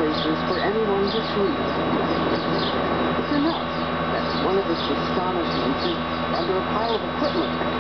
places for anyone to sleep. It's enough that one of its astonishments is under a pile of equipment.